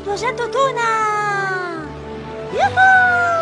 وجدت تونة. يوهو.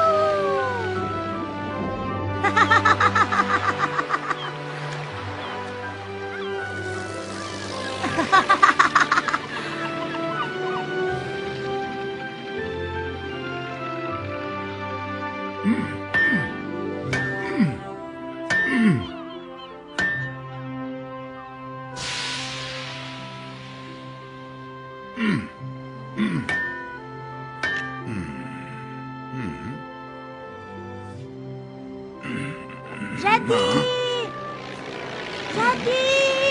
جدي جدي.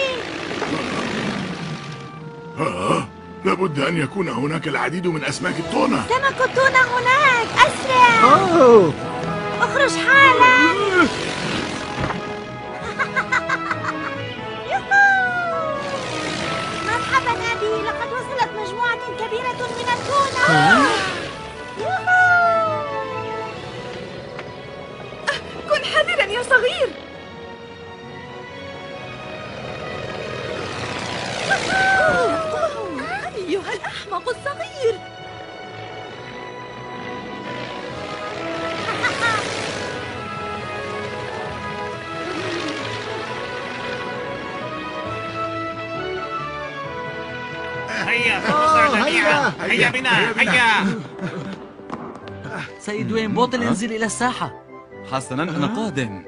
لابد أن يكون هناك العديد من أسماك التونة. سمك التونة هناك، أسرع. اخرج حالا. مرحبا أبي، لقد وصلت مجموعة كبيرة من التونة. كن حذرا يا صغير. أيها الأحمق الصغير. هيا فلنصعد جميعا. هيا بنا هيا. سيد وين بوتل، انزل إلى الساحة. حسنا، أنا قادم.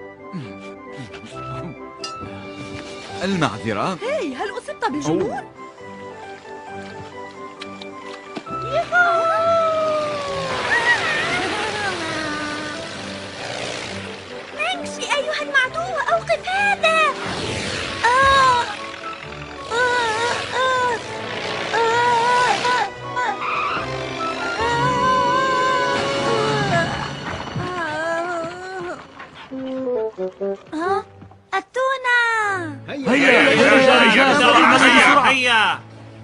المعذرة. هاي، هل أصبت بالجنون؟ امشي أيها المعدو، أوقف هذا. التونة. هيا هيا هيا.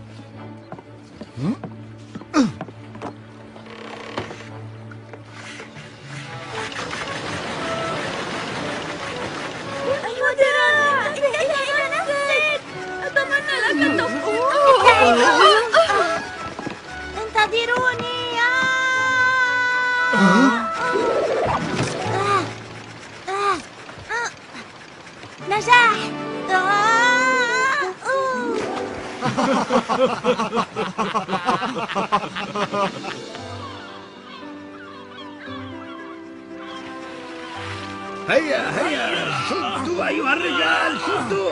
انتظروني. نجاح. هيا هيا، شدوا أيها الرجال، شدوا.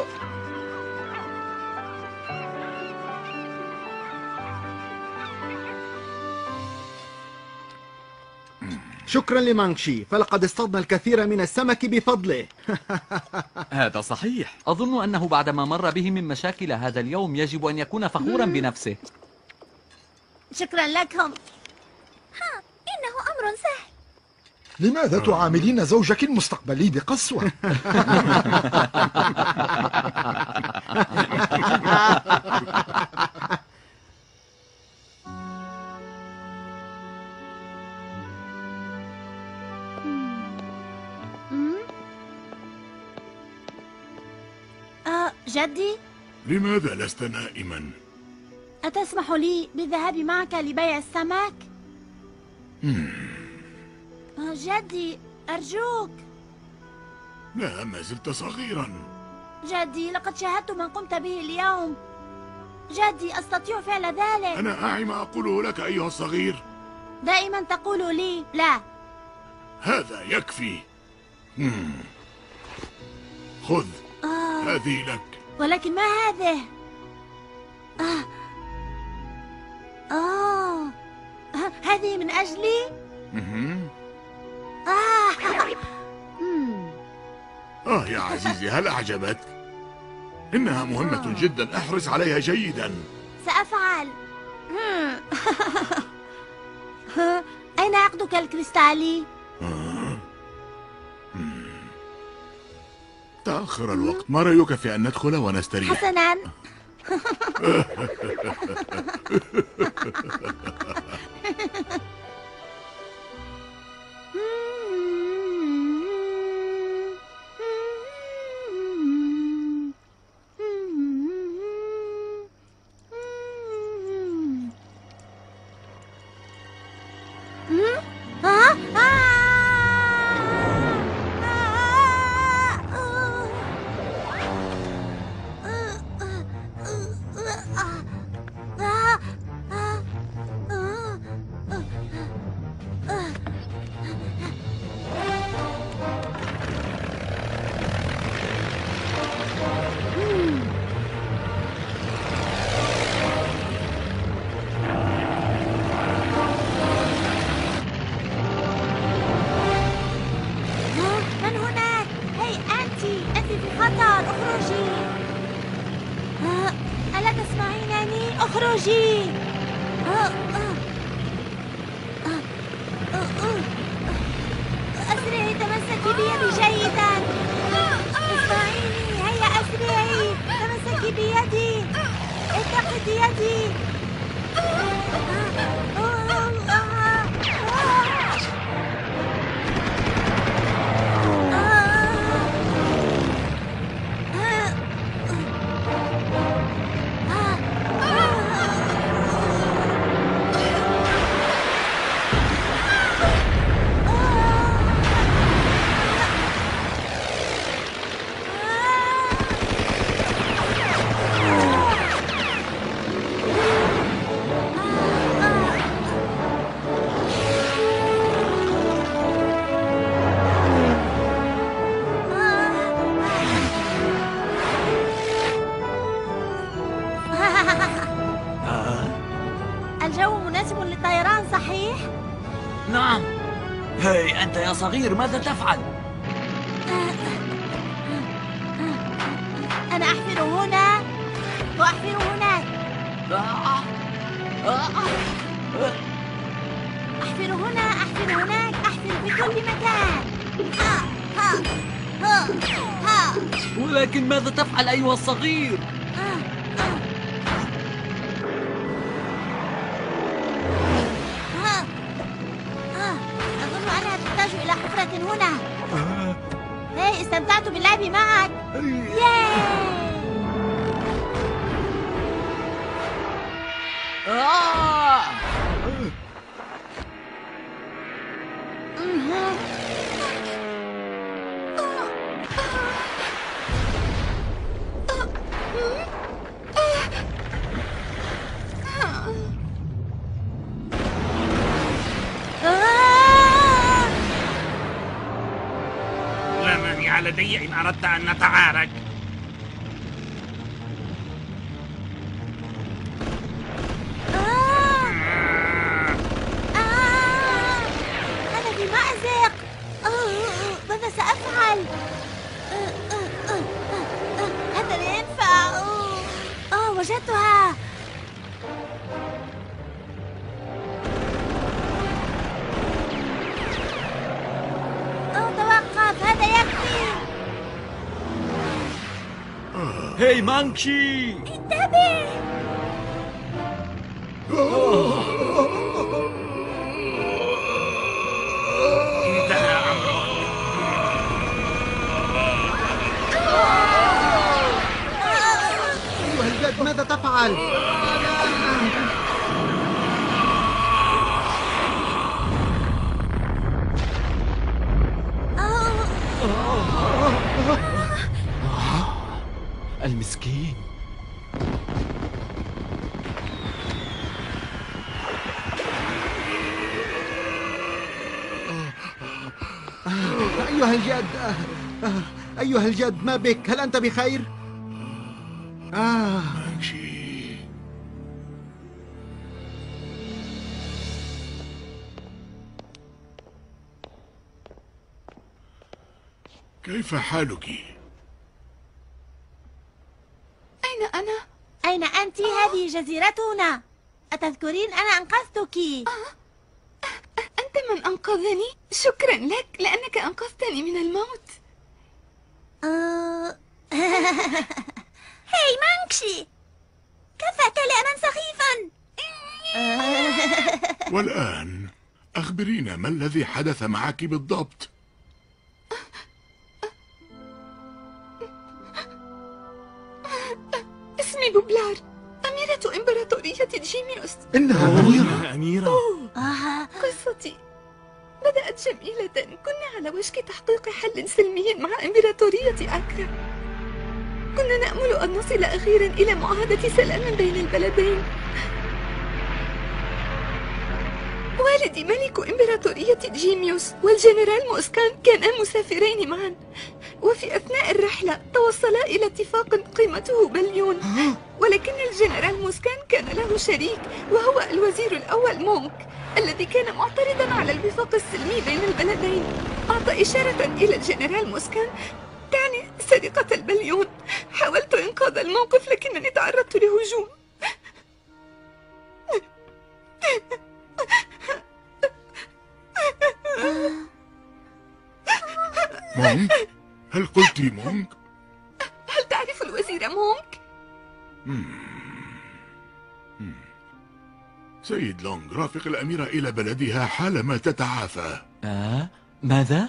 شكرا لمانشي، فلقد اصطادنا الكثير من السمك بفضله. هذا صحيح. أظن أنه بعدما مر به من مشاكل هذا اليوم يجب أن يكون فخورا بنفسه. شكرا لكم. إنه أمر سهل. لماذا تعاملين زوجك المستقبلي بقسوة؟ جدي، لماذا لست نائما؟ أتسمح لي بالذهاب معك لبيع السمك؟ جدي أرجوك. لا، ما زلت صغيرا. جدي، لقد شاهدت من قمت به اليوم. جدي، أستطيع فعل ذلك. أنا أعي ما أقوله لك أيها الصغير. دائما تقول لي لا. هذا يكفي. خذ، هذه لك. ولكن ما هذه؟ هذه من أجلي؟ يا عزيزي، هل أعجبتك؟ إنها مهمة جدا، احرص عليها جيدا. سأفعل. أين عقدك الكريستالي؟ تأخر الوقت، ما رأيك في أن ندخل ونستريح؟ حسنا. اخرجي. أسرعي، تمسكي بيدي جيدا. اسمعيني، هيا أسرعي، تمسكي بيدي، اتقدي يدي. الجو مناسب للطيران، صحيح؟ نعم. هاي أنت يا صغير، ماذا تفعل؟ أنا أحفر هنا وأحفر هناك. أحفر هنا، أحفر هناك، أحفر في كل مكان. ولكن ماذا تفعل أيها الصغير؟ أظن أنها تحتاج إلى حفرة هنا. هاي، استمتعت باللعب معك. ياي! لا مانع لدي إن أردت أن نتعارك. أنا في مأزق. ماذا سأفعل؟ هذا لا ينفع. وجدتها. توقف، هذا يكفي. هاي مانكشي، انتبه. انتهى أمرك. أيها الجد، ماذا تفعل؟ المسكين. أيها الجد، أيها الجد، ما بك؟ هل أنت بخير؟ مانكشي. كيف حالك؟ أين أنا؟ أين أنت؟ هذه جزيرتنا. أتذكرين أنا أنقذتك؟ أنت من أنقذني؟ شكرا لك لأنك أنقذتني من الموت. هاي مانكشي، كفى كلاما سخيفا. والآن أخبرينا، ما الذي حدث معك بالضبط؟ اسمي بوبلار، أميرة إمبراطورية جيميوس. إنها أميرة. أميرة. قصتي بدأت جميلة. كنا على وشك تحقيق حل سلمي مع إمبراطورية أكرا. كنا نأمل أن نصل أخيرا إلى معاهدة سلام بين البلدين. والدي ملك إمبراطورية جيميوس والجنرال موسكان كانا مسافرين معا، وفي أثناء الرحلة توصلا إلى اتفاق قيمته بليون. ولكن الجنرال موسكان كان له شريك، وهو الوزير الأول مونك، الذي كان معترضا على الوفاق السلمي بين البلدين. أعطى إشارة إلى الجنرال موسكان تعني سرقة البليون. حاولت إنقاذ الموقف لكنني تعرضت لهجوم. قلت مونك؟ هل تعرف الوزير مونك؟ سيد لونغ، رافق الأميرة إلى بلدها حالما تتعافى. ماذا؟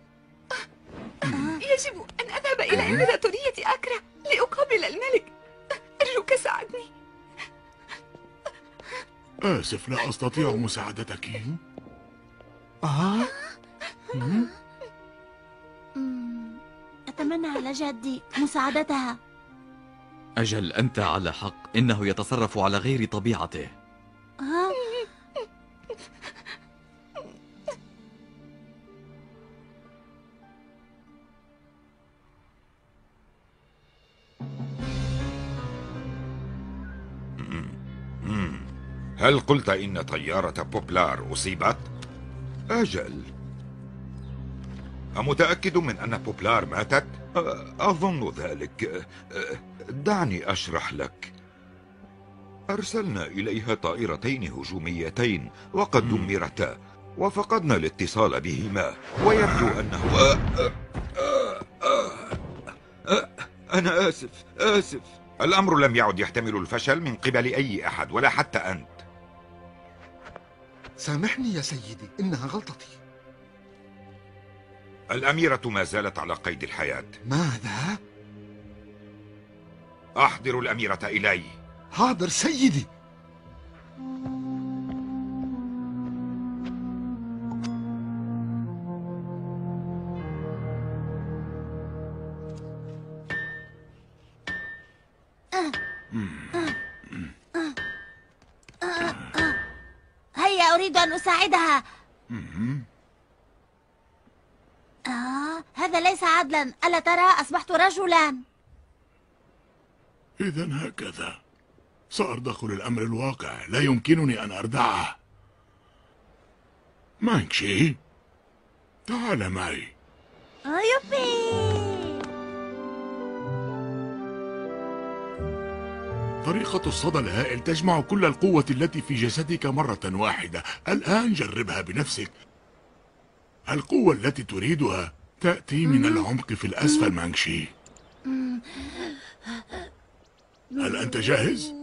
يجب أن أذهب إلى إمبراطورية أكرا لأقابل الملك. أرجوك ساعدني. آسف، لا أستطيع مساعدتك. أتمنى على جدي مساعدتها. أجل، أنت على حق، إنه يتصرف على غير طبيعته. هل قلت إن طيارة بوبلار أصيبت؟ أجل. أمتأكد من أن بوبلار ماتت؟ أظن ذلك. دعني أشرح لك. أرسلنا إليها طائرتين هجوميتين وقد دمرتا، وفقدنا الاتصال بهما، ويبدو أنه أنا آسف. الأمر لم يعد يحتمل الفشل من قبل أي أحد، ولا حتى أنت. سامحني يا سيدي، إنها غلطتي. الأميرة ما زالت على قيد الحياة. ماذا؟ أحضر الأميرة إلي. حاضر سيدي. هيا، أريد أن أساعدها. هذا ليس عدلا، ألا ترى؟ أصبحت رجلا. إذن هكذا سأرضخ للأمر الواقع، لا يمكنني أن أردعه. مانكشي، تعال معي. يوبي! طريقة الصدى الهائل تجمع كل القوة التي في جسدك مرة واحدة. الآن جربها بنفسك. القوة التي تريدها تأتي من العمق في الأسفل مانكشي. هل أنت جاهز؟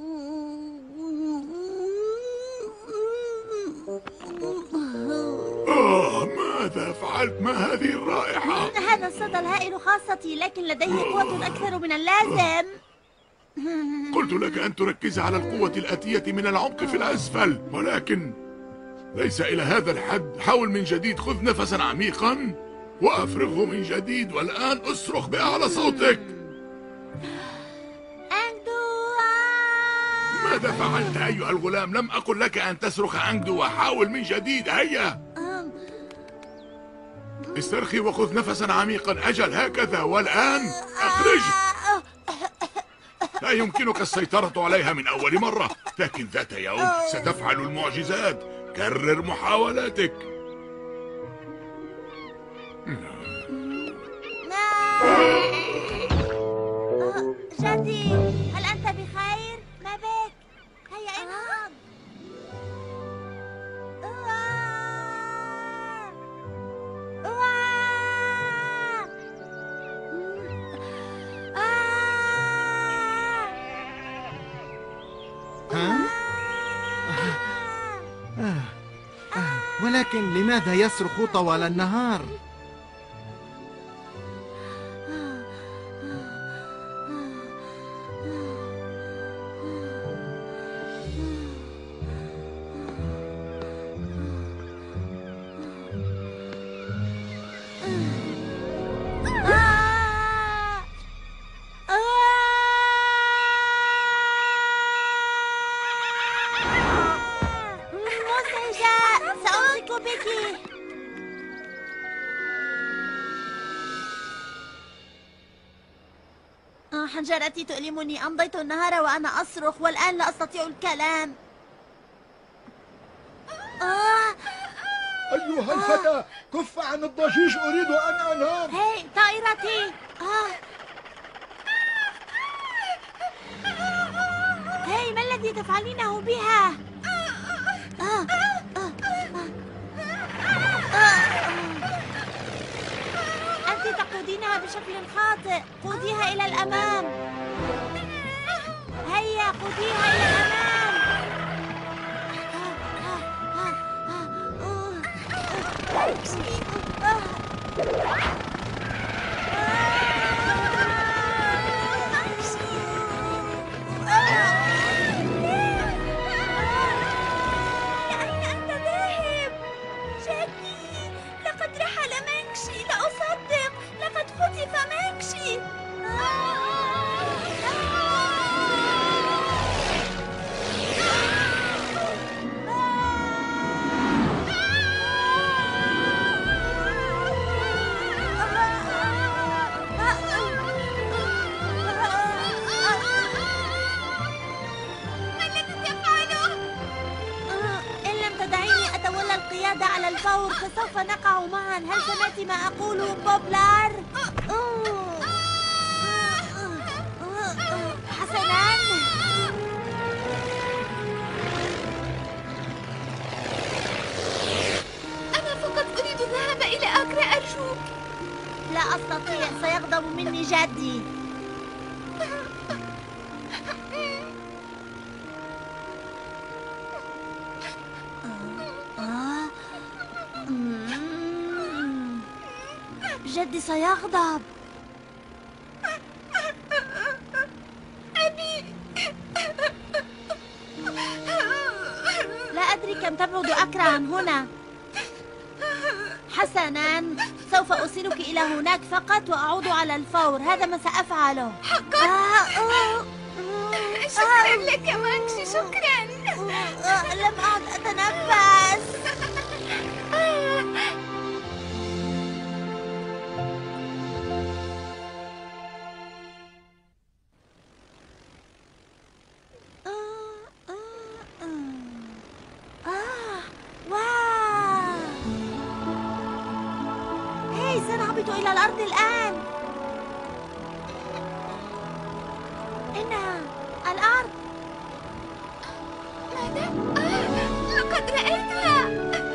ماذا فعلت؟ ما هذه الرائحة؟ هذا الصدى الهائل خاصتي، لكن لديه قوة أكثر من اللازم. قلت لك أن تركز على القوة الآتية من العمق في الأسفل، ولكن ليس إلى هذا الحد. حاول من جديد، خذ نفسا عميقا وأفرغه من جديد، والآن أصرخ بأعلى صوتك. ماذا فعلت أيها الغلام؟ لم أقل لك أن تصرخ أنجدو، وحاول من جديد. هيا استرخي وخذ نفسا عميقا. أجل، هكذا، والآن أخرج. لا يمكنك السيطرة عليها من أول مرة، لكن ذات يوم ستفعل المعجزات. كرر محاولاتك. جدي، هل أنت بخير؟ ما بك؟ هيا انهض. ولكن لماذا يصرخ طوال النهار؟ حنجرتي تؤلمني. أمضيت النهار وأنا أصرخ، والآن لا أستطيع الكلام. أيها الفتى، كف عن الضجيج، أريد أن أنام. هاي طائرتي. هاي، ما الذي تفعلينه بها؟ أنت تقودينها بشكل خاطئ. قوديها إلى الأمام. هيا قوديها إلى الأمام. أين أنت ذاهب؟ جاكي، لقد رحل مانكشي، لا أصدق، لقد خطف مانكشي. على الفور فسوف نقع معا. هل سمعت ما أقوله بوبلار؟ حسناً. أنا فقط أريد الذهاب إلى أكرا، أرجوك. لا أستطيع، سيغضب مني جدي. جدي سيغضب. أبي، لا أدري كم تبعد أكرا عن هنا. حسناً، سوف أوصلك إلى هناك فقط وأعود على الفور. هذا ما سأفعله. حقا؟ شكرا لك مانكشي، شكرا. لم أعد أتنفس. سنهبط إلى الأرض الآن. إنها الأرض. ماذا؟ لقد رأيتها.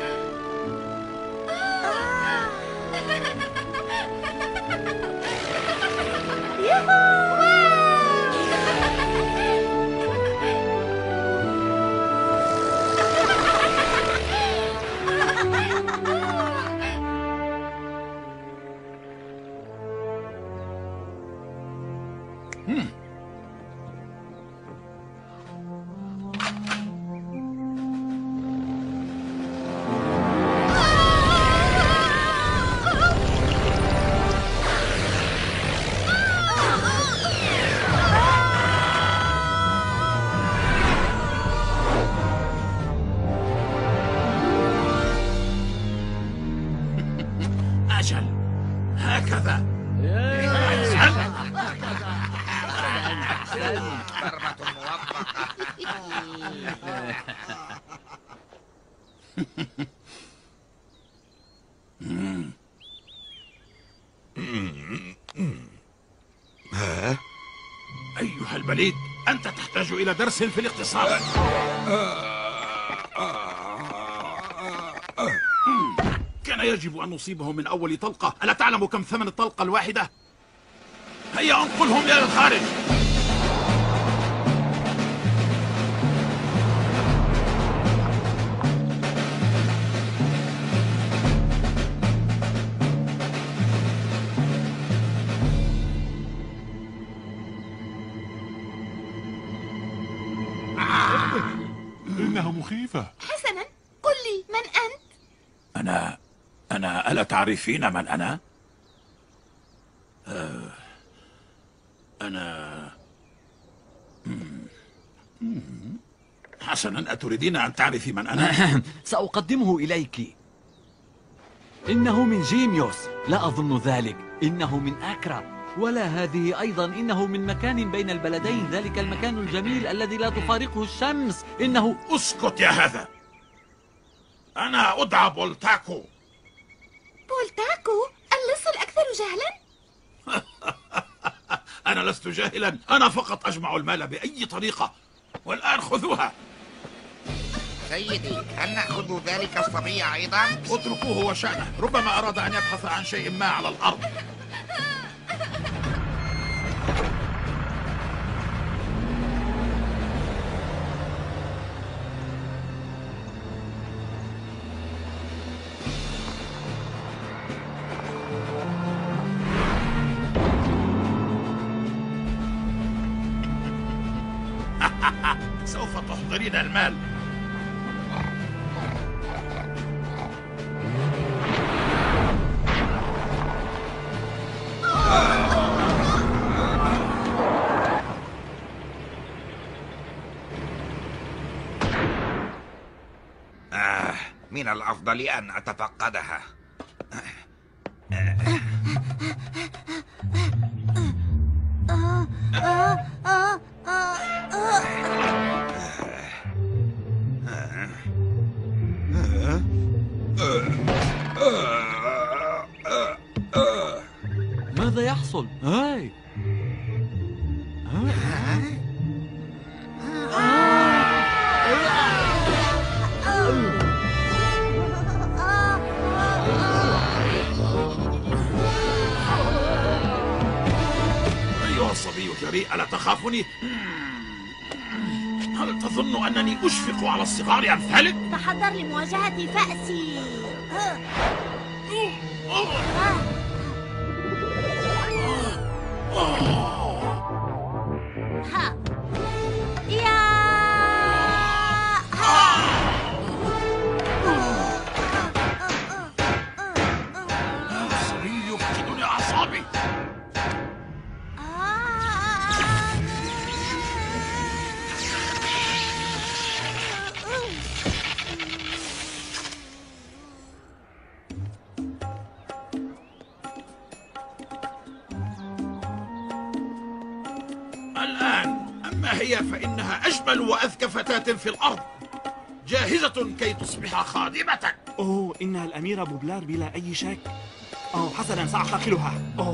أجل، هكذا. ضربة موفقة. ها؟ أيها البليد، أنت تحتاج إلى درس في الاقتصاد. كان يجب أن نصيبه من أول طلقة. ألا تعلم كم ثمن الطلقة الواحدة؟ هيا انقلهم إلى الخارج. إنها مخيفة. حسناً، قل لي من أنت؟ أنا ألا تعرفين من أنا؟ أنا حسناً، أتريدين أن تعرفي من أنا؟ سأقدمه إليك. إنه من جيميوس. لا أظن ذلك. إنه من أكرا. ولا هذه أيضا. إنه من مكان بين البلدين، ذلك المكان الجميل الذي لا تفارقه الشمس. إنه... اسكت يا هذا. أنا أدعى بولتاكو. بولتاكو؟ اللص الأكثر جهلا؟ أنا لست جاهلا، أنا فقط أجمع المال بأي طريقة. والآن خذوها. سيدي، هل نأخذ ذلك الصبي أيضا؟ اتركوه وشأنه، ربما أراد أن يبحث عن شيء ما على الأرض. سوف تحضرين المال. من الأفضل أن أتفقدها. ماذا يحصل؟ هاي أيها الصبي الجريء، ألا تخافني؟ هل تظن أنني أشفق على الصغار أمثالك؟ تحضر لمواجهة فأسي. ها. يا الصبي يفقدني أعصابي. الآن أما هي فإنها أجمل وأذكى فتاة في الأرض، جاهزة كي تصبح خادمتك. أوه، إنها الأميرة بوبلار بلا أي شك. حسنا، سأعتقلها.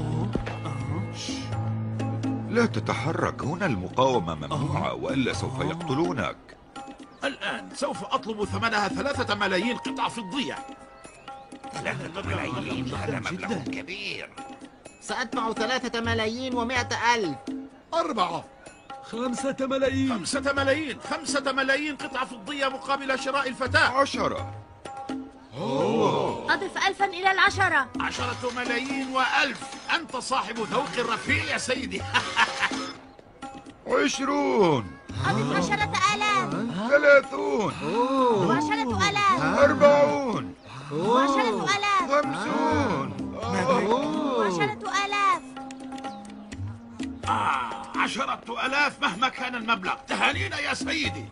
لا تتحرك، هنا المقاومة ممنوعة وإلا سوف يقتلونك. الآن سوف أطلب ثمنها 3 ملايين قطعة فضية. 3 ملايين، هذا مبلغ كبير. سأدفع 3 ملايين و100 ألف. 4. 5 ملايين. 5 ملايين. 5 ملايين قطعة فضية مقابل شراء الفتاة. 10. أضف 1000 إلى 10. 10 ملايين و1000. أنت صاحب ذوق رفيع يا سيدي. 20. أضف 10,000. 30. 10,000. 40. 10,000. 50. 10,000. 10,000 مهما كان المبلغ. تهانينا يا سيدي.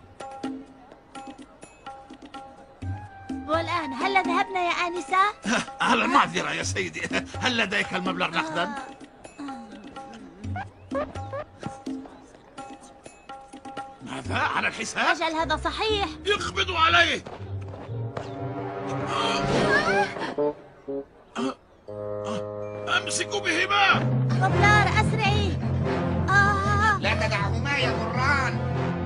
والآن هل ذهبنا يا آنسة؟ على المعذرة يا سيدي، هل لديك المبلغ نقدا؟ ماذا؟ على الحساب؟ أجل هذا صحيح. اقبضوا عليه. امسكوا بهما. بوبلار أسرعي. لا تدعهما يا غران.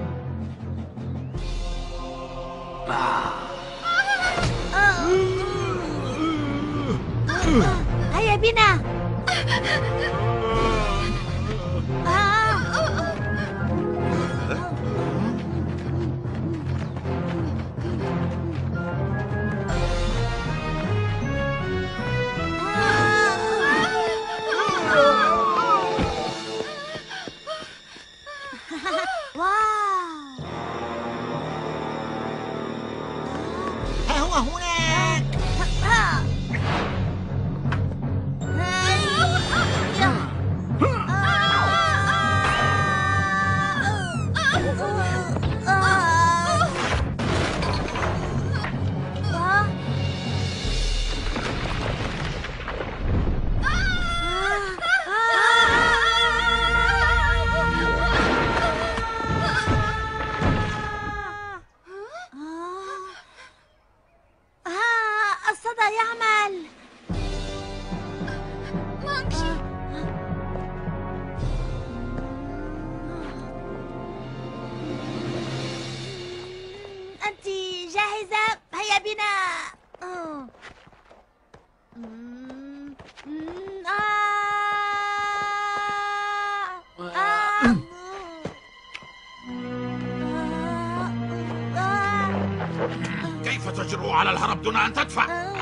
هيا بنا. ها هو هناك. الصدى يعمل. مانكشي. أنت جاهزة؟ هيا بنا. كيف تجرؤ على الهرب دون أن تدفع؟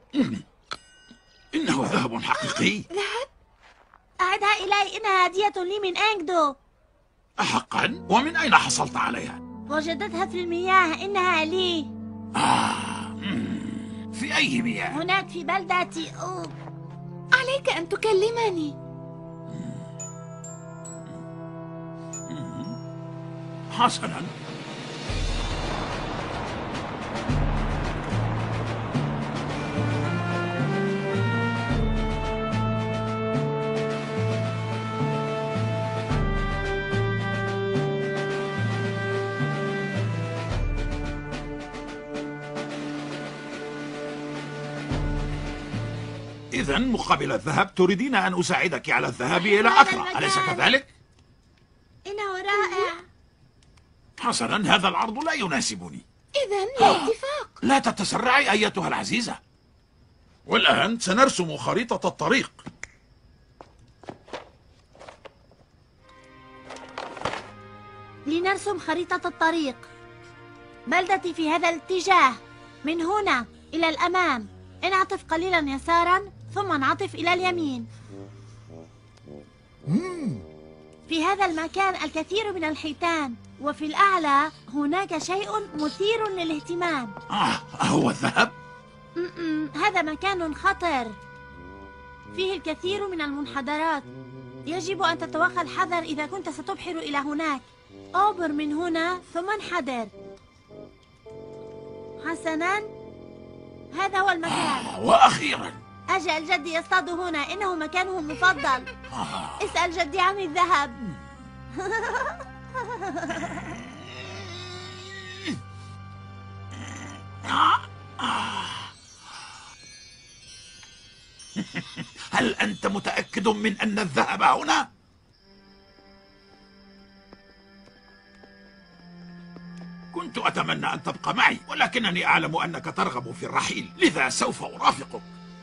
إنه ذهب حقيقي. ذهب؟ أعدها إلي، إنها هدية لي من أنجدو. أحقا؟ ومن أين حصلت عليها؟ وجدتها في المياه، إنها لي. في أي مياه؟ هناك في بلدتي. عليك أن تكلمني. حسنا. إذا مقابل الذهب تريدين أن أساعدك على الذهاب إلى أكرا، أليس كذلك؟ إنه رائع. حسنا، هذا العرض لا يناسبني. إذا لا اتفاق. لا تتسرعي أيتها العزيزة. والآن سنرسم خريطة الطريق. لنرسم خريطة الطريق. بلدتي في هذا الاتجاه، من هنا إلى الأمام. انعطف قليلا يسارا ثم انعطف إلى اليمين. في هذا المكان الكثير من الحيتان، وفي الأعلى هناك شيء مثير للاهتمام. هو الذهب؟ هذا مكان خطر، فيه الكثير من المنحدرات. يجب أن تتوخى الحذر إذا كنت ستبحر إلى هناك. عبر من هنا ثم انحدر. حسنا، هذا هو المكان. وأخيرا أجل، جدي يصطاد هنا، إنه مكانه المفضل. اسأل جدي عن الذهب. هل أنت متأكد من أن الذهب هنا؟ كنت أتمنى أن تبقى معي، ولكنني أعلم أنك ترغب في الرحيل، لذا سوف أرافقك.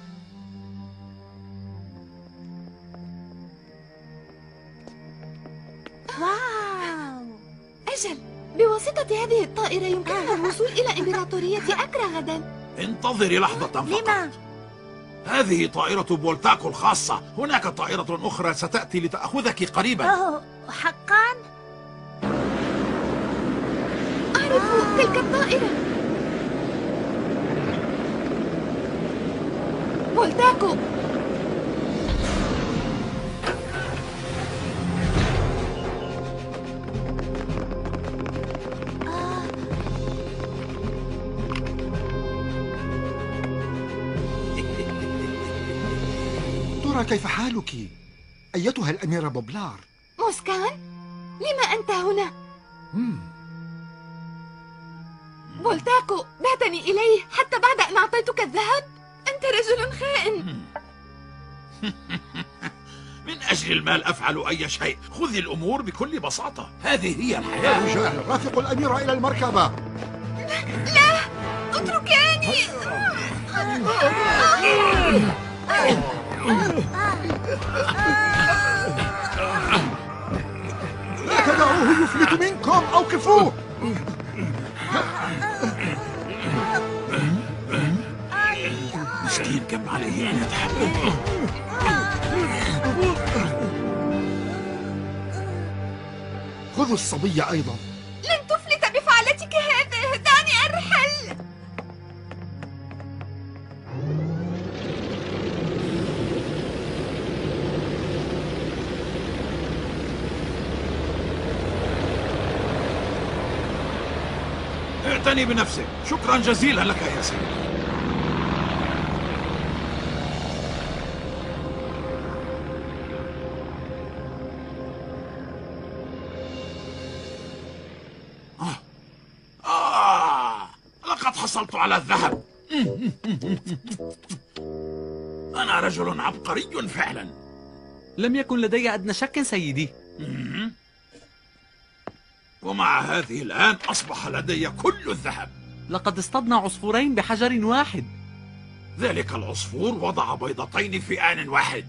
واو! أجل، بواسطة هذه الطائرة يمكننا الوصول إلى إمبراطورية أكرا غدا. انتظري لحظة فقط. لما؟ هذه طائرة بولتاكو الخاصة. هناك طائرة أخرى ستأتي لتأخذك قريبا. حقا؟ أعرف تلك الطائرة. بولتاكو. ترى كيف حالك أيتها الأميرة بوبلار؟ موسكان؟ لما أنت هنا؟ بولتاكو بعتني إليه حتى بعد أن أعطيتك الذهب. أنت رجل خائن. من أجل المال أفعل أي شيء. خذي الأمور بكل بساطة، هذه هي الحياة. رجال، رافقوا الأميرة إلى المركبة. لا، اتركاني. لا تدعوه يفلت منكم، أوقفوه. مسكين، كم عليه أن يتحمل. خذوا الصبي أيضا. لن تفلت بفعلتك هذه، دعني أرحل. اعتني بنفسك. شكرا جزيلا لك يا سيدي. لقد حصلت على الذهب. أنا رجل عبقري فعلا. لم يكن لدي أدنى شك سيدي. ومع هذه الآن أصبح لدي كل الذهب. لقد اصطدنا عصفورين بحجر واحد. ذلك العصفور وضع بيضتين في آن واحد.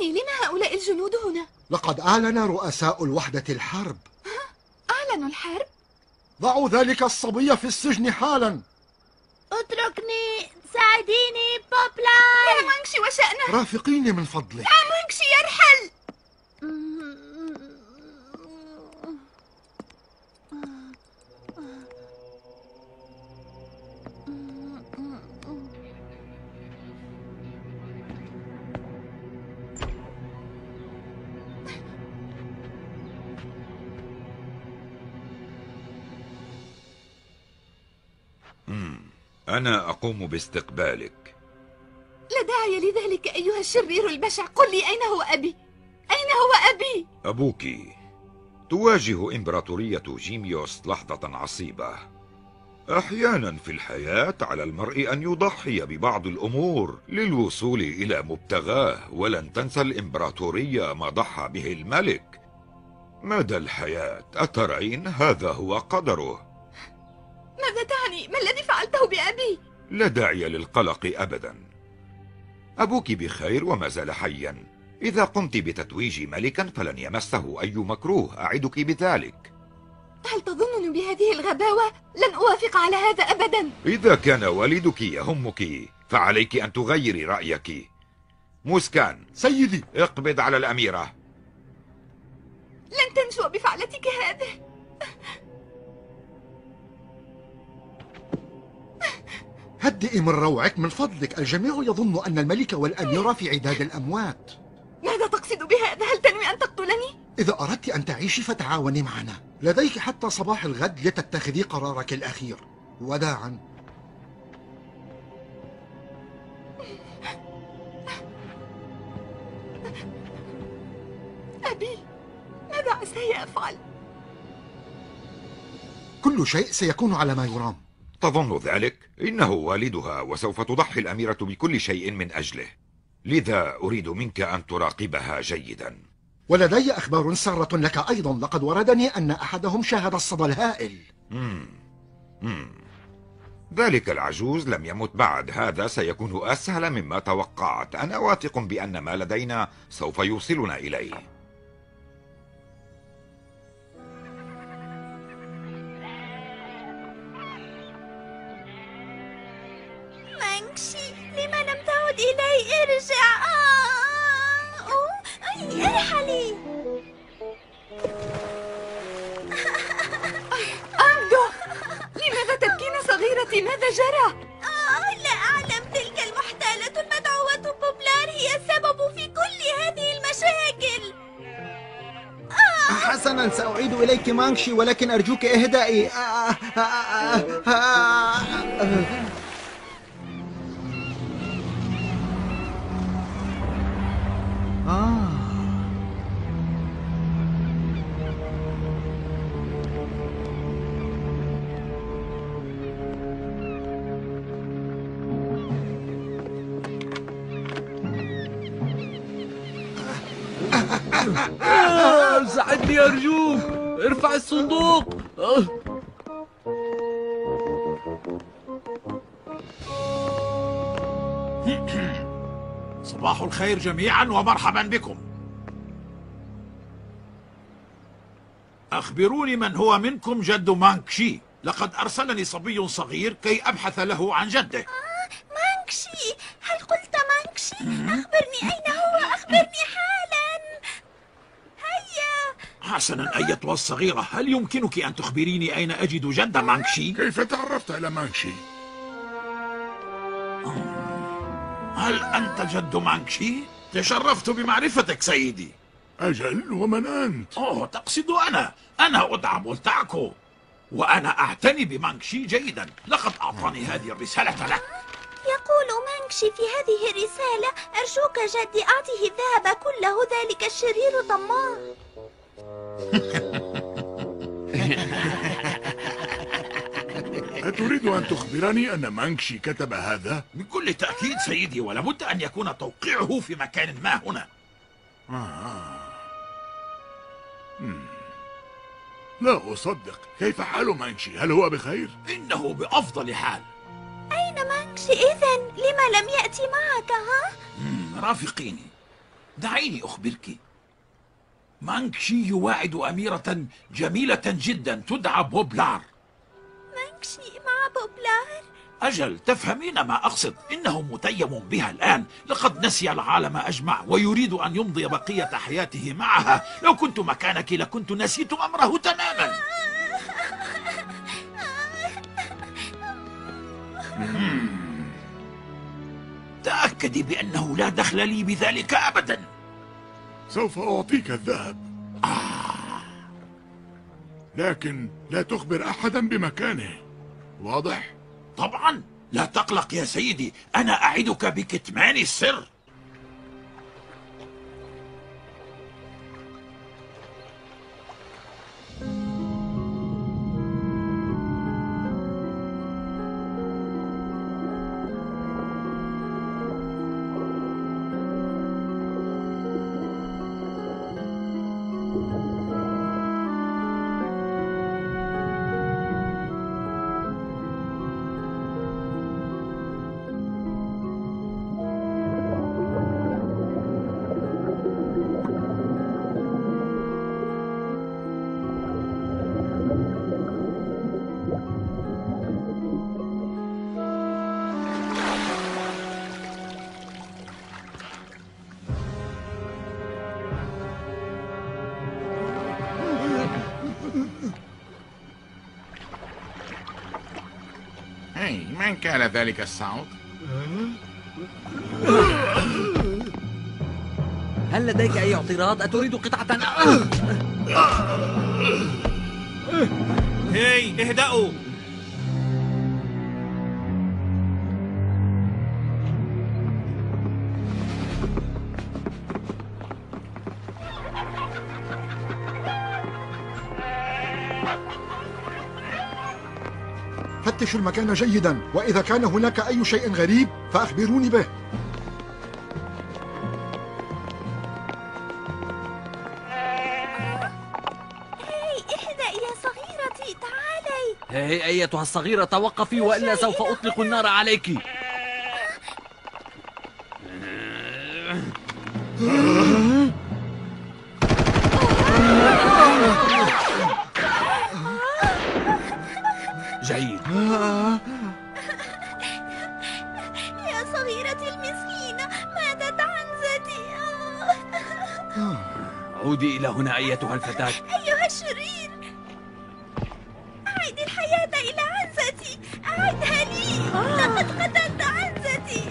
دعني، لما هؤلاء الجنود هنا؟ لقد أعلن رؤساء الوحدة الحرب. أعلنوا الحرب؟ ضعوا ذلك الصبي في السجن حالا. اتركني، ساعديني بوبلاي. يا مانكشي وشأنه؟ رافقيني من فضلك. دع مانكشي يرحل. أنا أقوم باستقبالك. لا داعي لذلك أيها الشرير البشع. قل لي أين هو أبي؟ أين هو أبي؟ أبوك تواجه إمبراطورية جيميوس لحظة عصيبة. أحيانا في الحياة على المرء أن يضحي ببعض الأمور للوصول إلى مبتغاه، ولن تنسى الإمبراطورية ما ضحى به الملك مدى الحياة. أترين هذا هو قدره. ماذا تعني؟ ما الذي فعلته بأبي؟ لا داعي للقلق أبدا، أبوك بخير وما زال حيا. إذا قمت بتتويج ملكا فلن يمسه أي مكروه، أعدك بذلك. هل تظنني بهذه الغباوة؟ لن أوافق على هذا أبدا. إذا كان والدك يهمك فعليك أن تغيري رأيك. موسكان سيدي، اقبض على الأميرة. لن تنجو بفعلتك هذه. هدئي من روعك من فضلك. الجميع يظن أن الملك والأميرة في عداد الأموات. ماذا تقصد بهذا؟ هل تنوي أن تقتلني؟ إذا أردت أن تعيشي فتعاوني معنا. لديك حتى صباح الغد لتتخذي قرارك الأخير. وداعا. أبي، ماذا عسى أفعل؟ كل شيء سيكون على ما يرام. تظن ذلك؟ إنه والدها، وسوف تضحي الأميرة بكل شيء من أجله. لذا أريد منك أن تراقبها جيدا. ولدي أخبار سارة لك أيضا. لقد وردني أن أحدهم شاهد الصدى الهائل. ذلك العجوز لم يمت بعد. هذا سيكون أسهل مما توقعت. أنا واثق بأن ما لدينا سوف يوصلنا إليه. مانكشي، لما لم تعد إلي؟ ارجع. ارحلي. أندو، لماذا تبكين صغيرتي؟ ماذا جرى؟ لا أعلم. تلك المحتالة المدعوة بوبلار هي السبب في كل هذه المشاكل. حسنا، سأعيد إليك مانكشي، ولكن أرجوك اهدئي. ساعدني أرجوك، ارفع الصندوق. صباح الخير جميعا ومرحبا بكم. أخبروني من هو منكم جد مانكشي. لقد أرسلني صبي صغير كي أبحث له عن جده. مانكشي، هل قلت مانكشي؟ أخبرني أين هو، أخبرني حالا. هيا. حسنا أيتها الصغيرة، هل يمكنك أن تخبريني أين أجد جد مانكشي؟ كيف تعرفت على مانكشي؟ هل أنت جد مانكشي؟ تشرفت بمعرفتك سيدي. أجل، ومن أنت؟ تقصد أنا أدعى بولتاكو، وأنا أعتني بمانكشي جيدا. لقد أعطاني هذه الرسالة لك. يقول مانكشي في هذه الرسالة: أرجوك جدي أعطه الذهب كله، ذلك الشرير طماع. أتريد أن تخبرني أن مانكشي كتب هذا؟ بكل تأكيد سيدي، ولابد أن يكون توقيعه في مكان ما هنا. لا أصدق. كيف حال مانكشي؟ هل هو بخير؟ إنه بأفضل حال. أين مانكشي إذن؟ لما لم يأتي معك؟ رافقيني. دعيني أخبرك، مانكشي يواعد أميرة جميلة جدا تدعى بوبلار. مانكشي مع بوبلار؟ أجل، تفهمين ما أقصد. إنه متيم بها الآن، لقد نسي العالم أجمع ويريد أن يمضي بقية حياته معها. لو كنت مكانك لكنت نسيت أمره تماما. تأكدي بأنه لا دخل لي بذلك أبدا. سوف أعطيك الذهب، لكن لا تخبر أحدا بمكانه، واضح؟ طبعا، لا تقلق يا سيدي، أنا أعدك بكتمان السر. من كان ذلك الصوت؟ هل لديك أي اعتراض؟ أتريد قطعة؟ هاي اهدأوا. فتشوا المكان جيدا، وإذا كان هناك أي شيء غريب فأخبروني به. هاي اهدأ يا صغيرتي، تعالي. هي أيتها الصغيرة، توقفي وإلا سوف أطلق النار عليك. جيد. يا صغيرتي المسكينة، ماتت عنزتي. عودي إلى هنا أيتها الفتاة. أيها الشرير، أعد الحياة إلى عنزتي، أعدها لي. لقد قتلت عنزتي.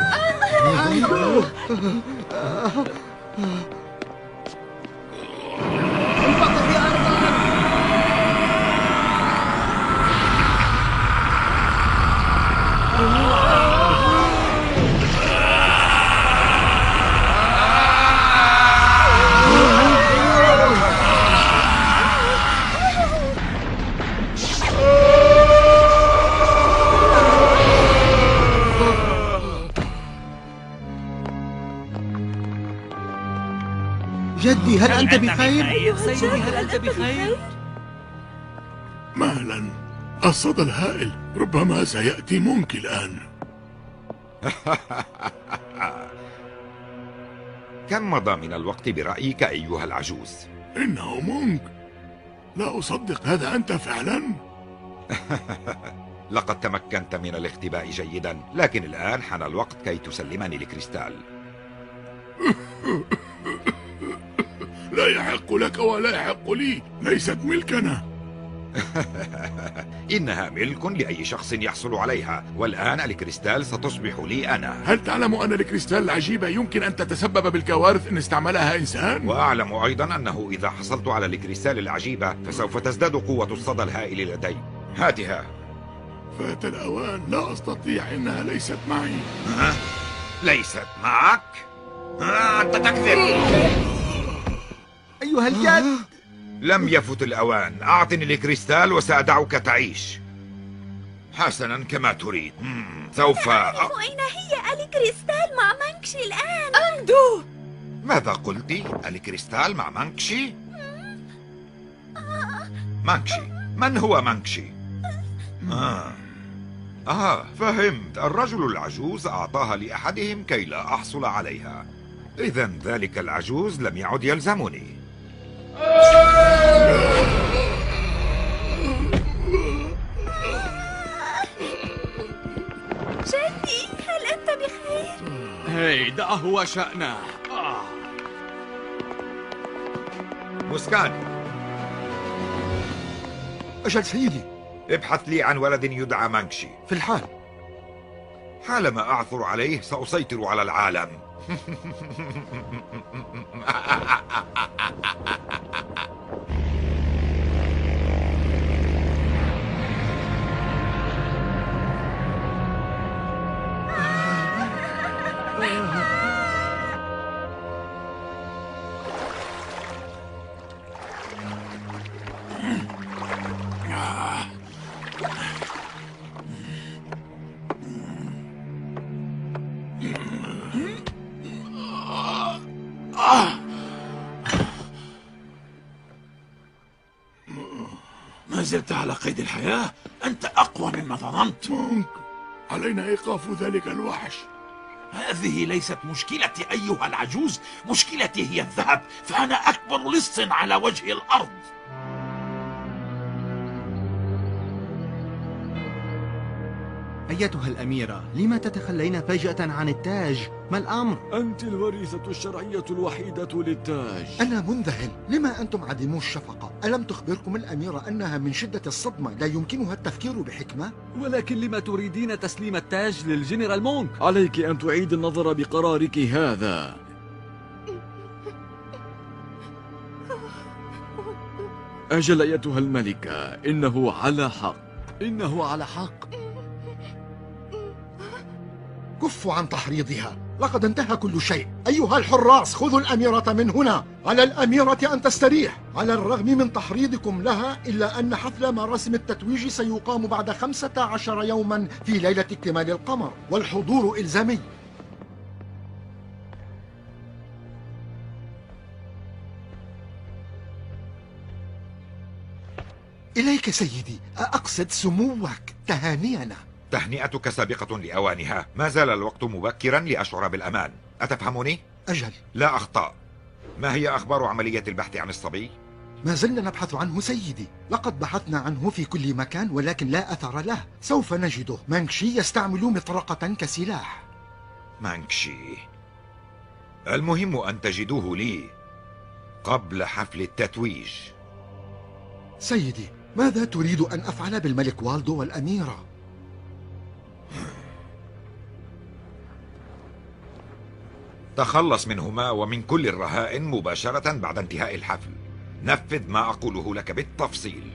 جدي، هل أنت بخير؟ سيدي، هل أنت بخير؟ مهلا، الصدى الهائل، ربما سيأتي مونك الآن. كم مضى من الوقت برأيك أيها العجوز؟ إنه مونك، لا أصدق، هذا أنت فعلا؟ لقد تمكنت من الاختباء جيدا، لكن الآن حان الوقت كي تسلمني لكريستال. لا يحق لك ولا يحق لي، ليست ملكنا. إنها ملك لأي شخص يحصل عليها، والآن الكريستال ستصبح لي أنا. هل تعلم أن الكريستال العجيبة يمكن أن تتسبب بالكوارث إن استعملها إنسان؟ وأعلم أيضا أنه إذا حصلت على الكريستال العجيبة فسوف تزداد قوة الصدى الهائل لدي. هاتها. فات الأوان، لا أستطيع، إنها ليست معي. ليست معك؟ أنت تكذب. أيها الجد، لم يفت الأوان، أعطني الكريستال وسأدعك تعيش. حسنا، كما تريد. سوف أين هي الكريستال مع مانكشي الآن؟ أندو. ماذا قلت؟ الكريستال مع مانكشي؟ مانكشي؟ من هو مانكشي؟ فهمت، الرجل العجوز أعطاها لأحدهم كي لا أحصل عليها. إذا ذلك العجوز لم يعد يلزمني. جدي، هل أنت بخير؟ هي دعه وشأنه. موسكان، أجل سيدي. ابحث لي عن ولد يدعى مانكشي. في الحال. حالما أعثر عليه سأسيطر على العالم. ما زلت على قيد الحياة؟ أنت أقوى مما ظننت. مونك، علينا إيقاف ذلك الوحش. هذه ليست مشكلتي أيها العجوز، مشكلتي هي الذهب، فأنا أكبر لص على وجه الأرض. أيتها الأميرة، لما تتخلين فجأة عن التاج؟ ما الأمر؟ أنت الوريثة الشرعية الوحيدة للتاج. أنا منذهل. لما أنتم عديمو الشفقة؟ ألم تخبركم الأميرة أنها من شدة الصدمة لا يمكنها التفكير بحكمة؟ ولكن لما تريدين تسليم التاج للجنرال مونك؟ عليك أن تعيد النظر بقرارك هذا. أجل أيتها الملكة، إنه على حق. إنه على حق. كفوا عن تحريضها، لقد انتهى كل شيء. أيها الحراس، خذوا الأميرة من هنا. على الأميرة أن تستريح. على الرغم من تحريضكم لها، إلا أن حفل مراسم التتويج سيقام بعد 15 يوما في ليلة اكتمال القمر، والحضور إلزامي. إليك سيدي، أقصد سموك، تهانينا. تهنئتك سابقة لأوانها. ما زال الوقت مبكرا لأشعر بالأمان. أتفهمني؟ أجل. لا أخطأ. ما هي أخبار عملية البحث عن الصبي؟ ما زلنا نبحث عنه سيدي. لقد بحثنا عنه في كل مكان ولكن لا أثر له. سوف نجده. مانكشي يستعمل مطرقة كسلاح. مانكشي. المهم أن تجدوه لي قبل حفل التتويج. سيدي، ماذا تريد أن أفعل بالملك والدو والأميرة؟ تخلص منهما ومن كل الرهائن مباشرة بعد انتهاء الحفل. نفذ ما أقوله لك بالتفصيل.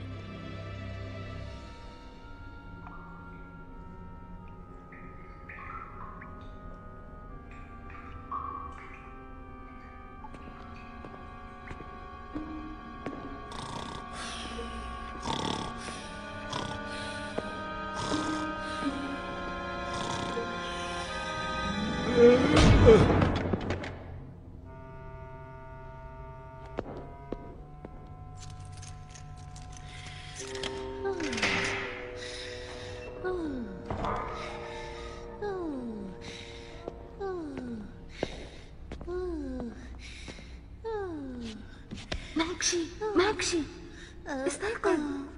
مانكشي، استيقظ.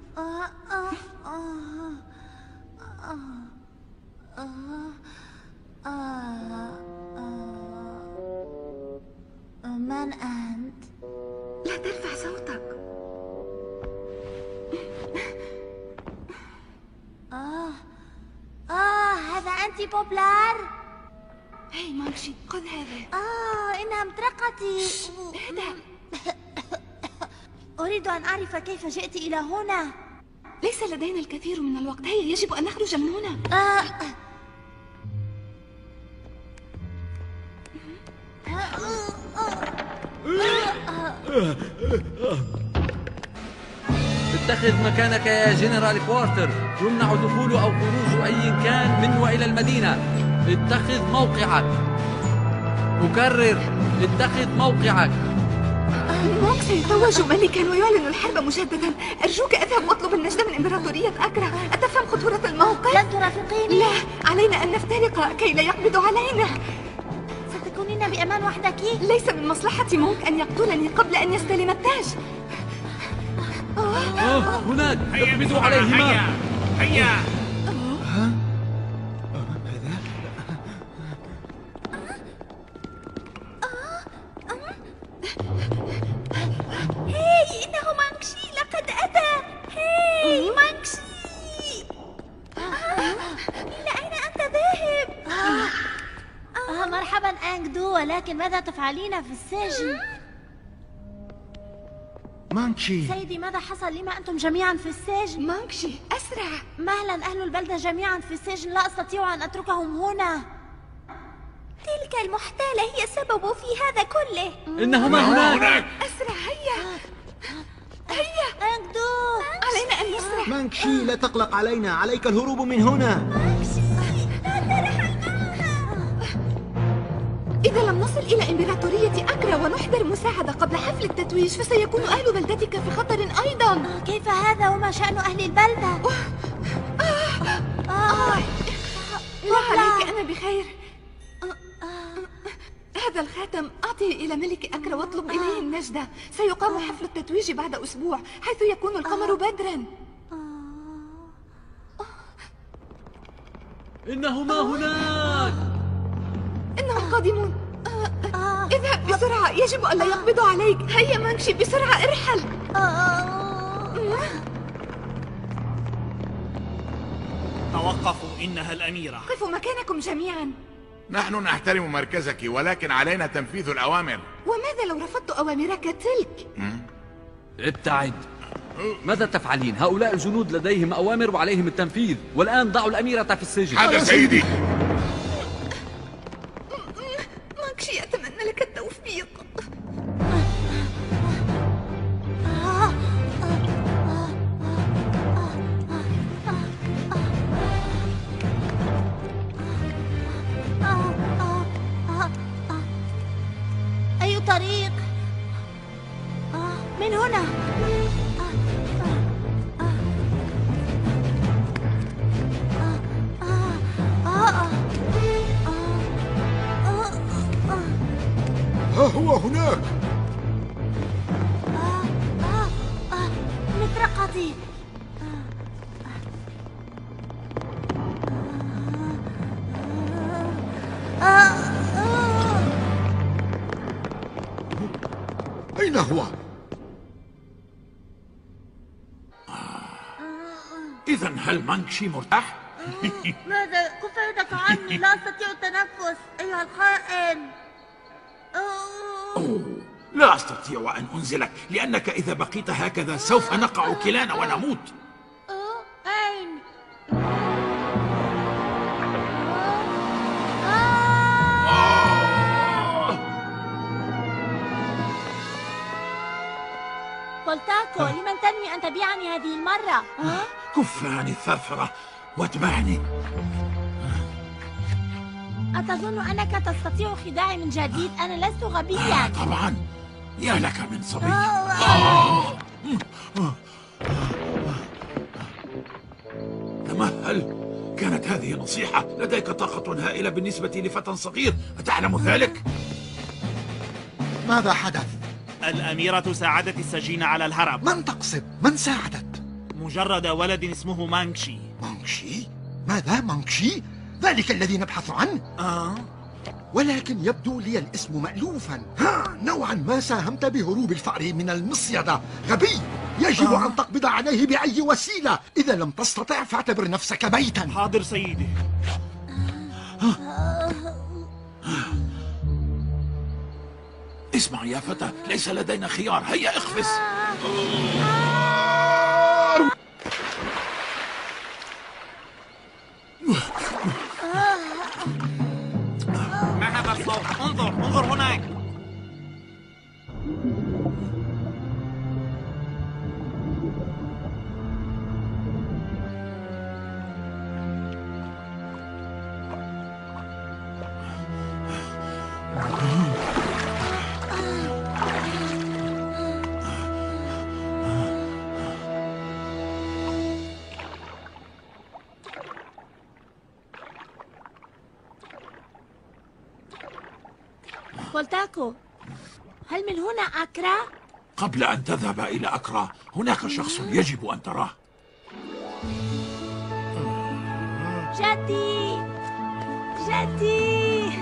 من أنت؟ لا ترفع صوتك. هذا أنت بوبلار؟ هاي مانكشي، خذ هذا. إنها مطرقتي. اهدأ. أريد أن أعرف كيف جئت إلى هنا. ليس لدينا الكثير من الوقت. هيا، يجب أن نخرج من هنا. اتخذ مكانك يا جنرال كوارتر. يمنع دخول أو خروج أي كان من وإلى المدينة. اتخذ موقعك. أكرر، اتخذ موقعك. مونك سيتوج ملكا ويعلن الحرب مجددا. أرجوك اذهب واطلب النجدة من إمبراطورية أكرا. أتفهم خطورة الموقف؟ لن ترافقيني؟ لا، علينا أن نفترق كي لا يقبضوا علينا. ستكونين بأمان وحدك؟ ليس من مصلحة مونك أن يقتلني قبل أن يستلم التاج. هناك اقبضوا عليهما. هيا هاي، إنه مانكشي، لقد أتى. هاي مانكشي، إلى أين أنت ذاهب؟ مرحبا أنغدو، ولكن ماذا تفعلين في السجن؟ مانكشي سيدي، ماذا حصل؟ لما أنتم جميعا في السجن؟ مانكشي أسرع. مهلا، أهل البلدة جميعا في السجن، لا أستطيع أن أتركهم هنا. تلك المحتالة هي السبب في هذا كله. إنهما هناك. أسرع، هيا هيا أنغدو، علينا أن نسرع. مانكشي، لا تقلق علينا، عليك الهروب من هنا. إذا لم نصل إلى إمبراطورية أكرا ونحضر مساعدة قبل حفل التتويج، فسيكون أهل بلدتك في خطر أيضا. كيف هذا؟ وما شأن أهل البلدة؟ لا عليك، أنا بخير. هذا الخاتم أعطه إلى ملك أكرا واطلب إليه النجدة. سيقام حفل التتويج بعد أسبوع، حيث يكون القمر بدرا. إنهما هناك. إنهم قادمون. اذهب بسرعة، يجب أن لا يقبضوا عليك. هيا مانكشي، بسرعة ارحل. توقفوا، إنها الأميرة. قفوا مكانكم جميعا. نحن نحترم مركزك، ولكن علينا تنفيذ الأوامر. وماذا لو رفضت أوامرك تلك؟ ابتعد. ماذا تفعلين؟ هؤلاء الجنود لديهم أوامر وعليهم التنفيذ، والآن ضعوا الأميرة في السجن. هذا سيدي. مانكشي، أتمنى لك التوفيق. أي طريق؟ من هنا. ها هو هناك. مطرقتي. أين هو؟ إذا هل مانكشي مرتاح؟ ماذا؟ كف يدك عني، لا أستطيع التنفس أيها الخائن. لا أستطيع أن أنزلك، لأنك إذا بقيت هكذا سوف نقع كلانا ونموت. أين؟ بولتاكو، لمن تنوي أن تبيعني هذه المرة؟ كف عن الثرثرة واتبعني. أتظن أنك تستطيع خداعي من جديد؟ أنا لست غبيا. طبعا، يا لك من صبي. تمهل، كانت هذه نصيحة. لديك طاقة هائلة بالنسبة لفتى صغير، أتعلم ذلك؟ ماذا حدث؟ الأميرة ساعدت السجين على الهرب. من تقصد؟ من ساعدت؟ مجرد ولد اسمه مانكشي. مانكشي؟ ماذا مانكشي؟ ذلك الذي نبحث عنه؟ ولكن يبدو لي الاسم مألوفا. نوعا ما ساهمت بهروب الفأر من المصيدة. غبي، يجب أن تقبض عليه بأي وسيلة. إذا لم تستطع فاعتبر نفسك ميتا. حاضر سيدي. اسمع يا فتى، ليس لدينا خيار، هيا اخفس. ما هذا الصوت؟ انظر هناك. فولتاكو، هل من هنا أكرا؟ قبل أن تذهب إلى أكرا هناك شخص يجب أن تراه. جدي جدي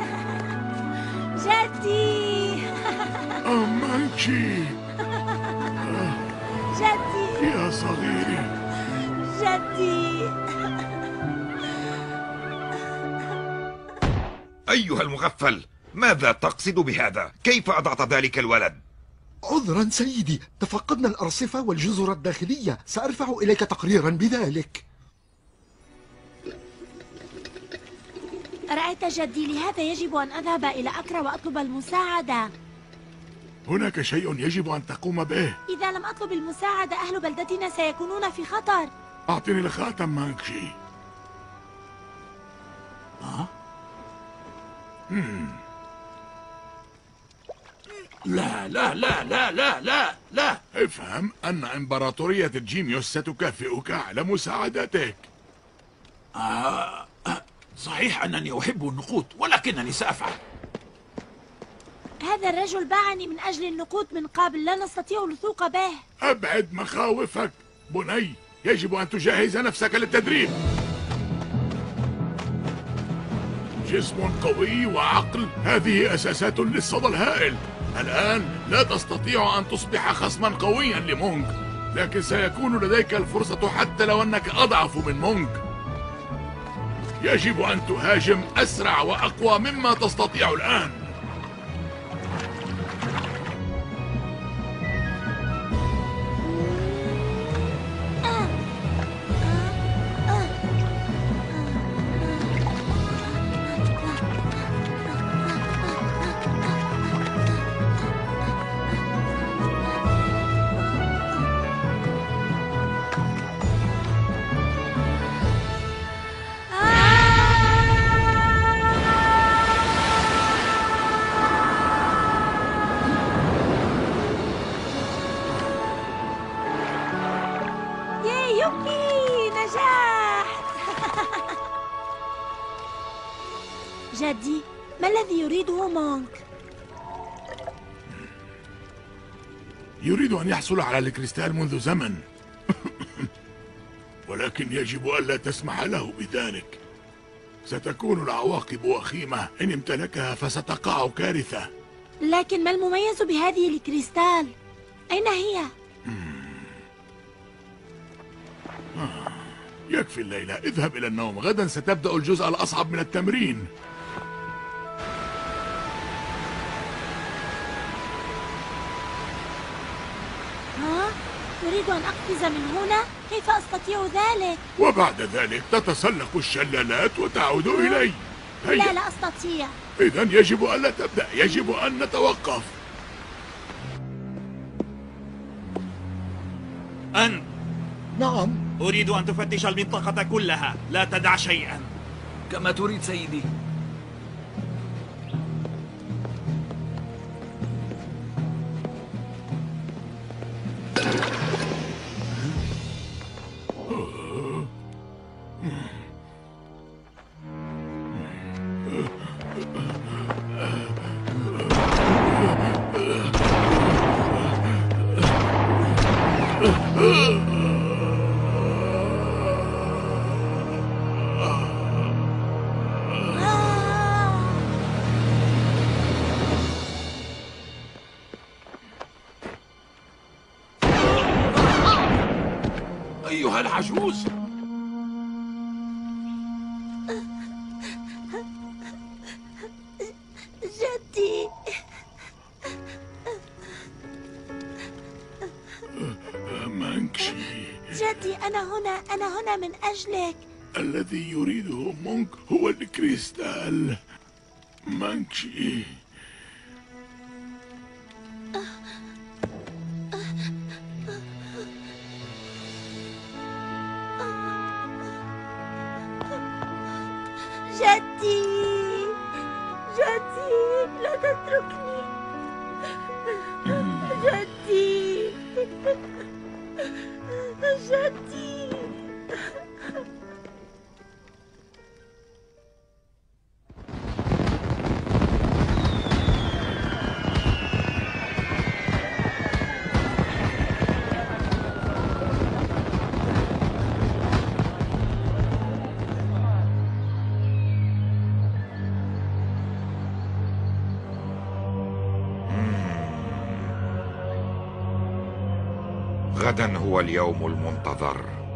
جدي مانكشي جدي يا صغيري. جدي. أيها المغفل، ماذا تقصد بهذا؟ كيف أضعت ذلك الولد؟ عذرا سيدي، تفقدنا الأرصفة والجزر الداخلية. سأرفع إليك تقريرا بذلك. رأيت جدي، لهذا يجب أن أذهب إلى أكرا وأطلب المساعدة. هناك شيء يجب أن تقوم به. إذا لم أطلب المساعدة أهل بلدتنا سيكونون في خطر. أعطني الخاتم مانكشي. لا لا لا لا لا لا لا. افهم أن إمبراطورية جيميوس ستكافئك على مساعدتك. صحيح أنني أحب النقود، ولكنني سأفعل. هذا الرجل باعني من أجل النقود من قبل، لا نستطيع الوثوق به. أبعد مخاوفك بني، يجب أن تجهز نفسك للتدريب. جسم قوي وعقل، هذه أساسات للصدى الهائل. الآن لا تستطيع أن تصبح خصما قويا لمونغ، لكن سيكون لديك الفرصة حتى لو أنك أضعف من مونغ. يجب أن تهاجم أسرع وأقوى مما تستطيع الآن. جدي، ما الذي يريده مونغ؟ يريد أن يحصل على الكريستال منذ زمن. ولكن يجب ألا تسمح له بذلك. ستكون العواقب وخيمة، إن امتلكها فستقع كارثة. لكن ما المميز بهذه الكريستال؟ أين هي؟ يكفي الليلة، اذهب إلى النوم. غدا ستبدأ الجزء الأصعب من التمرين. أريد أن أقفز من هنا؟ كيف أستطيع ذلك؟ وبعد ذلك تتسلق الشلالات وتعود إلي. لا أستطيع. إذن يجب ألا تبدأ، يجب أن نتوقف. أنت. نعم. أريد أن تفتش المنطقة كلها، لا تدع شيئا. كما تريد سيدي. أيها العجوز، جدي. مانكشي. جدي، أنا هنا من أجلك. الذي يريده مونغ هو الكريستال. مانكشي. جدي جدي، لا تتركني. جدي جدي. غدا هو اليوم المنتظر.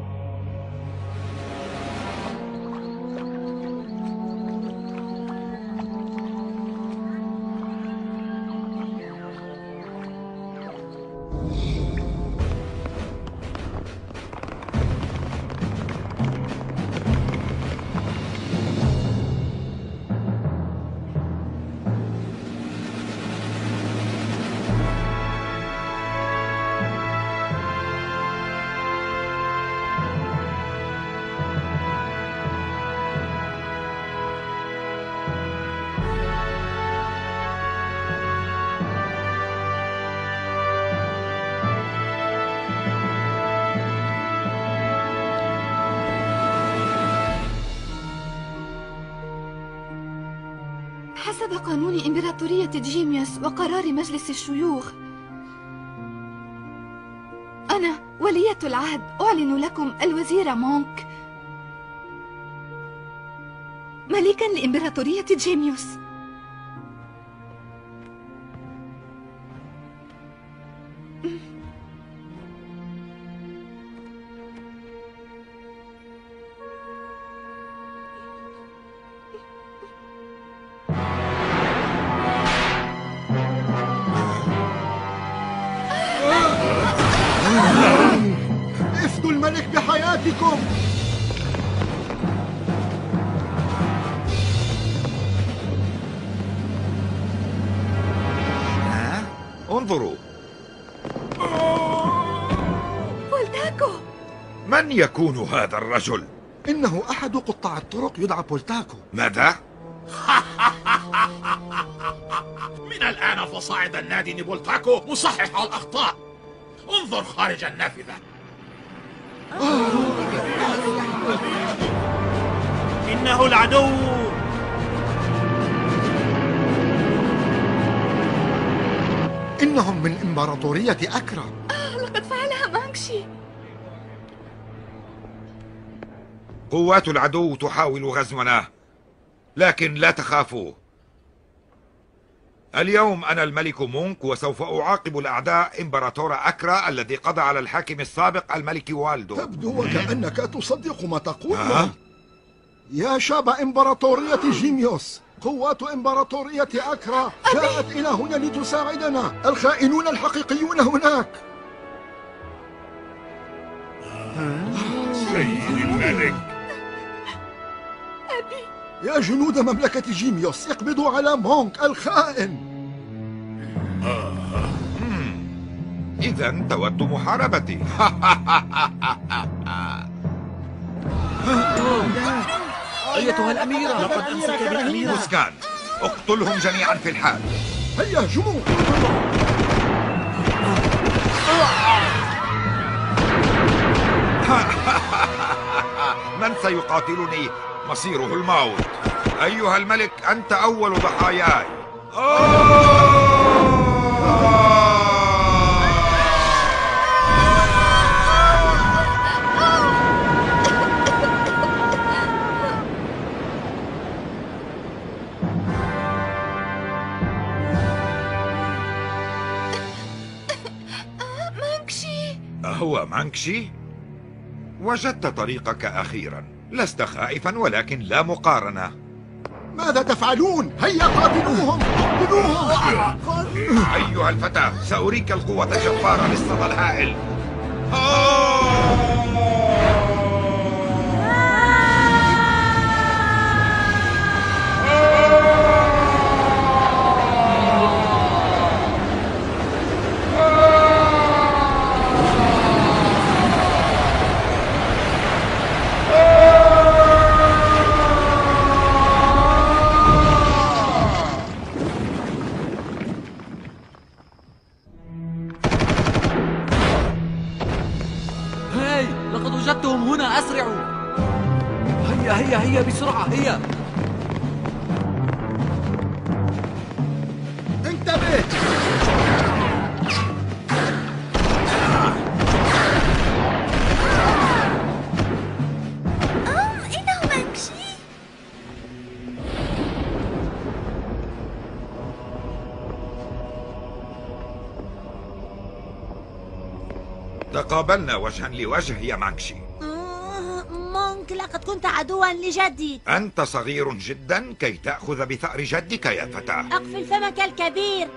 حسب قانون إمبراطورية جيميوس وقرار مجلس الشيوخ، أنا ولية العهد أعلن لكم الوزير مونك ملكا لإمبراطورية جيميوس. افدوا الملك بحياتكم. انظروا، بولتاكو. من يكون هذا الرجل؟ إنه أحد قطاع الطرق يدعى بولتاكو. ماذا؟ من الآن فصاعد النادي نيبولتاكو مصحح الأخطاء. انظر خارج النافذة. إنه العدو. إنهم من إمبراطورية أكرا. لقد فعلها مانكشي. قوات العدو تحاول غزونا، لكن لا تخافوا. اليوم أنا الملك مونك، وسوف أعاقب الأعداء إمبراطور أكرا الذي قضى على الحاكم السابق الملك والدو. تبدو وكأنك تصدق ما تقول. يا شاب إمبراطورية جيميوس، قوات إمبراطورية أكرا جاءت إلى هنا لتساعدنا. الخائنون الحقيقيون هناك. سيدي الملك. يا جنود مملكة جيميوس، اقبضوا على مونك الخائن. إذا تود محاربتي. أيتها الأميرة، لقد أمسك بالأميرة. مسكان، اقتلهم جميعا في الحال. هيا هجموا. من سيقاتلني؟ مصيره الموت. أيها الملك، أنت أول ضحاياي. مانكشي. أهو مانكشي؟ وجدت طريقك أخيرا. لست خائفا، ولكن لا مقارنة. ماذا تفعلون؟ هيا قاتلوهم، اقتلوهم. أيها الفتى، سأريك القوة الجبارة للصدى الهائل. لقد وجدتهم هنا. أسرعوا. هيا بسرعة. هيا. انتبه. إنه مانكشي. تقابلنا وجها لوجه يا مانكشي. مونك، لقد كنت عدوا لجدي. أنت صغير جدا كي تأخذ بثأر جدك يا فتى. أقفل فمك الكبير.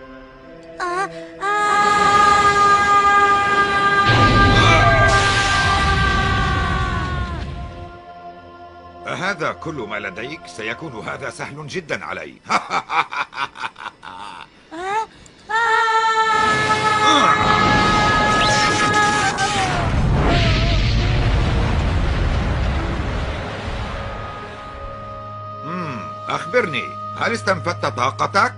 هذا كل ما لديك؟ سيكون هذا سهل جدا علي. أخبرني، هل استنفدت طاقتك؟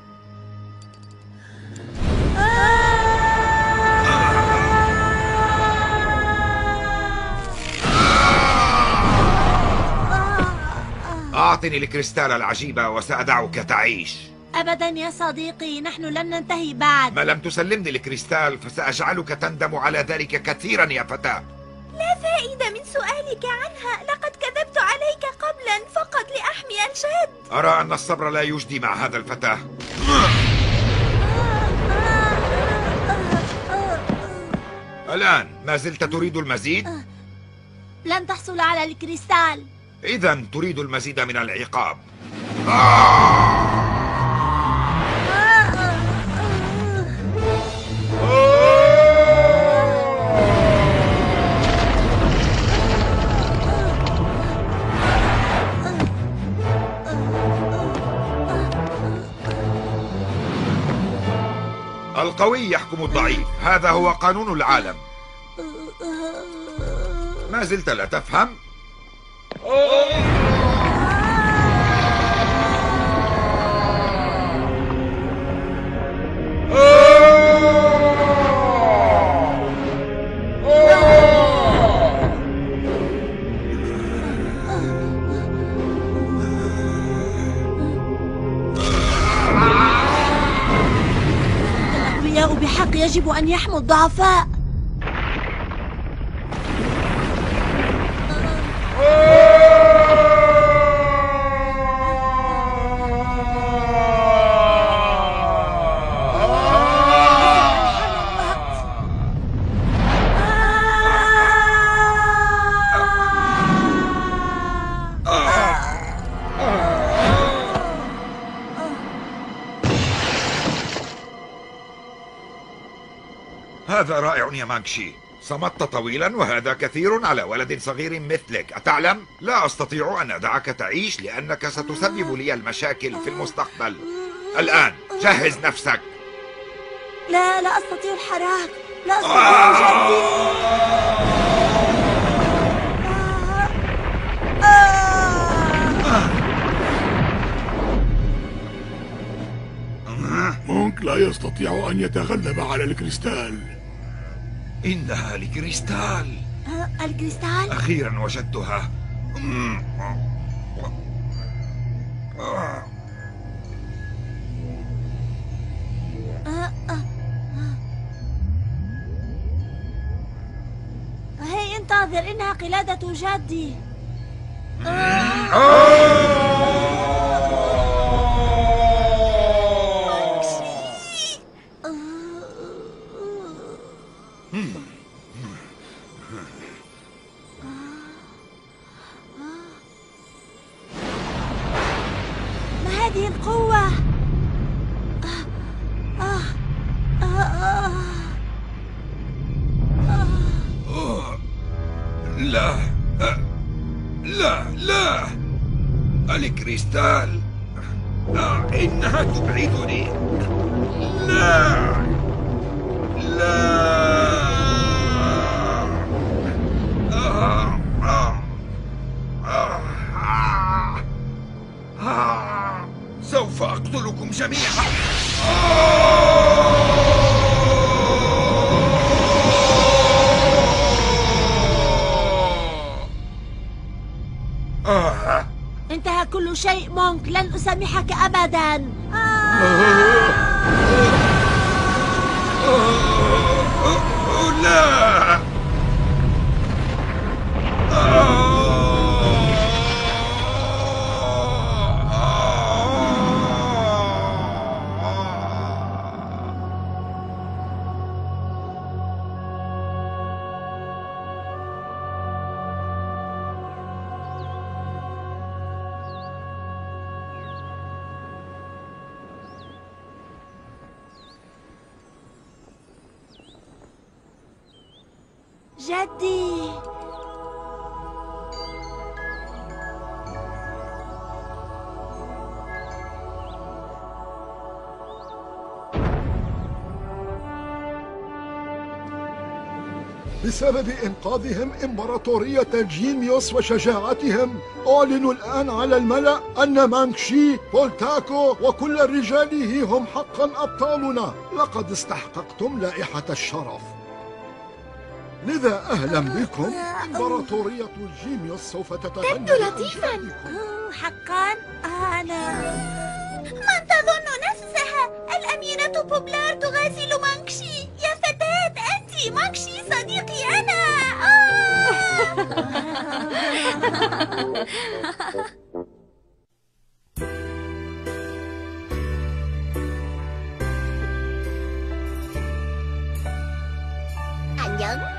أعطني الكريستال العجيبة وسأدعك تعيش. أبدا يا صديقي، نحن لن ننتهي بعد. ما لم تسلمني الكريستال فسأجعلك تندم على ذلك كثيرا يا فتى. لا فائدة من سؤالك عنها، لقد كذبت عليك قبلا فقط لأحمي الجد. أرى أن الصبر لا يجدي مع هذا الفتى. الآن ما زلت تريد المزيد؟ لن تحصل على الكريستال. إذا تريد المزيد من العقاب. القوي يحكم الضعيف، هذا هو قانون العالم. ما زلت لا تفهم؟ الأقوياء بحق يجب أن يحموا الضعفاء. هذا رائع يا مانكشي، صمت طويلا وهذا كثير على ولد صغير مثلك. أتعلم؟ لا أستطيع أن أدعك تعيش لأنك ستسبب لي المشاكل في المستقبل. الآن جهز نفسك. لا أستطيع الحراك، لا أستطيع جدي. مونك لا يستطيع أن يتغلب على الكريستال. إنها الكريستال. الكريستال؟ أخيرا وجدتها. هي انتظر، إنها قلادة جدي. ما هذه القوة؟ لا لا لا، الكريستال إنها تبعدني. لا لا. سوف أقتلكم جميعا. انتهى كل شيء مونك، لن أسامحك أبدا. لا. جدي. بسبب إنقاذهم إمبراطورية جيميوس وشجاعتهم، أعلن الآن على الملأ أن مانكشي، بولتاكو وكل رجاله هم حقا أبطالنا. لقد استحققتم لائحة الشرف. لذا أهلا بكم. إمبراطورية جيميوس سوف تتغنى. تبدو لطيفا. حقا أنا من تظن نفسها؟ الأميرة بوبلار تغازل مانكشي. يا فتاة، أنت مانكشي صديقي أنا. 안녕.